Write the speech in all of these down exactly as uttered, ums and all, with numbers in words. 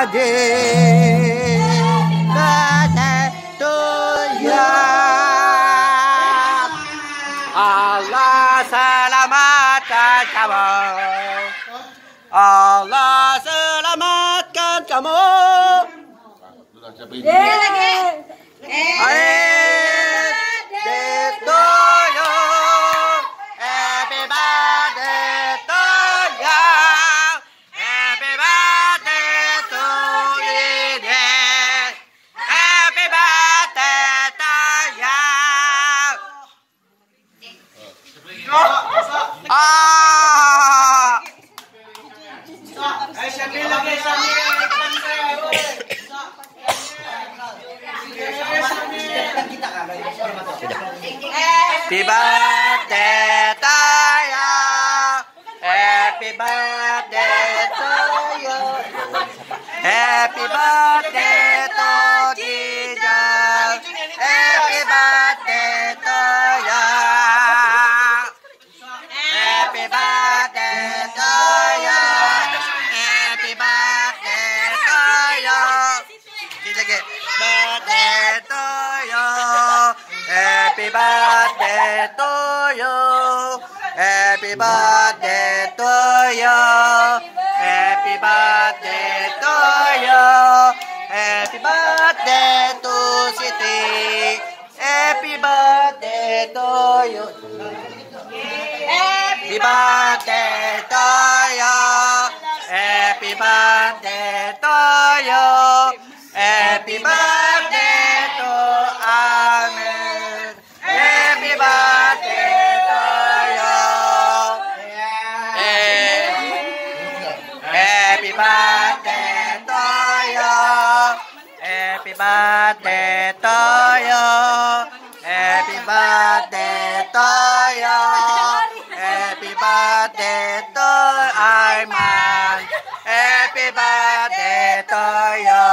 birthday to you. Allah selamatkan kamu. Allah selamatkan kamu. Dia lagi. Birthday to you. Happy birthday to you. Happy birthday to you. Happy birthday to you. Ah. Eh, Syakir lagi, Syakir. Happy birthday to you. Happy birthday to you. Happy birthday to Jesus. Happy birthday to you. Happy birthday to you. Happy birthday to you. Kita lagi. Birthday to you. Happy birthday to you. Happy birthday to you. Happy birthday to you. Happy birthday to Siti. Happy birthday to you. Happy birthday to you. Happy birthday to you. Happy birthday to Amin. Happy birthday to you. Happy birthday to you. Happy birthday to you. Happy birthday to you. Happy birthday to Aiman. Happy birthday to you.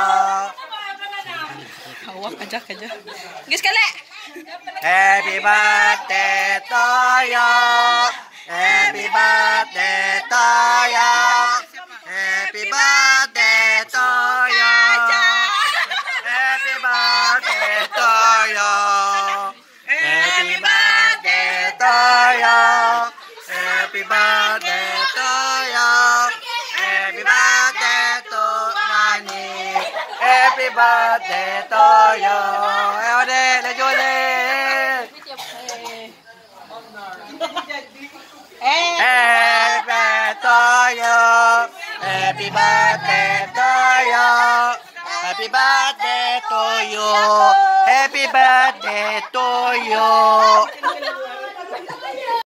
Awak aja aja. Gis kali. Happy birthday to you. Happy birthday to you. Happy birthday to you. Happy birthday to you. Happy birthday to you. Happy birthday to you. Happy birthday to Mani. Happy birthday to you. Ayo deh, lanjut deh. Happy to you. Happy birthday to you. Happy birthday to you. Happy birthday to you.